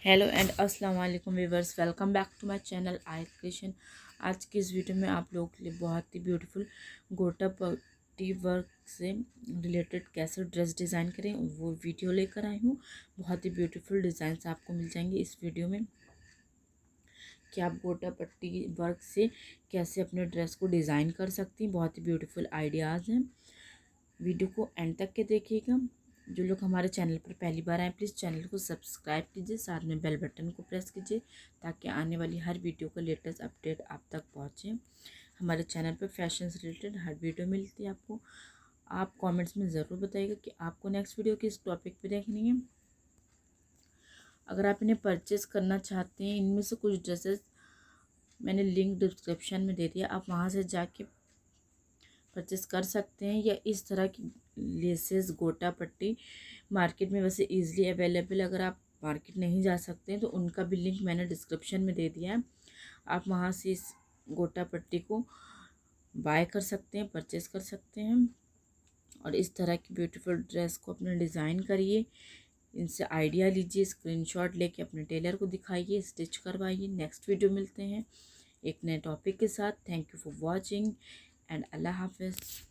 Hello and अस्सलाम वालेकुम viewers, welcome back to my channel I Creation. आज की इस वीडियो में आप लोगों के लिए बहुत ही ब्यूटीफुल गोटा पट्टी वर्क से रिलेटेड कैसे ड्रेस डिज़ाइन करें वो वीडियो लेकर आई हूँ। बहुत ही ब्यूटीफुल डिज़ाइंस आपको मिल जाएंगे इस वीडियो में कि आप गोटा पट्टी वर्क से कैसे अपने ड्रेस को डिज़ाइन कर सकती हैं। बहुत ही ब्यूटीफुल आइडियाज़ हैं, वीडियो को एंड तक के देखिएगा। जो लोग हमारे चैनल पर पहली बार आए प्लीज़ चैनल को सब्सक्राइब कीजिए, साथ में बेल बटन को प्रेस कीजिए ताकि आने वाली हर वीडियो का लेटेस्ट अपडेट आप तक पहुँचे। हमारे चैनल पर फैशन से रिलेटेड हर वीडियो मिलती है आपको। आप कमेंट्स में ज़रूर बताइएगा कि आपको नेक्स्ट वीडियो किस टॉपिक पे देखनी है। अगर आप इन्हें परचेज़ करना चाहते हैं, इनमें से कुछ ड्रेसेस मैंने लिंक डिस्क्रिप्शन में दे दिया, आप वहाँ से जाके परचेस कर सकते हैं। या इस तरह की लेसेस गोटा पट्टी मार्केट में वैसे इजीली अवेलेबल, अगर आप मार्केट नहीं जा सकते हैं तो उनका भी लिंक मैंने डिस्क्रिप्शन में दे दिया है। आप वहाँ से इस गोटा पट्टी को बाय कर सकते हैं, परचेस कर सकते हैं और इस तरह की ब्यूटीफुल ड्रेस को अपने डिज़ाइन करिए। इनसे आइडिया लीजिए, स्क्रीनशॉट लेके अपने टेलर को दिखाइए, स्टिच करवाइए। नेक्स्ट वीडियो मिलते हैं एक नए टॉपिक के साथ। Thank you for watching and अल्लाह हाफिज़।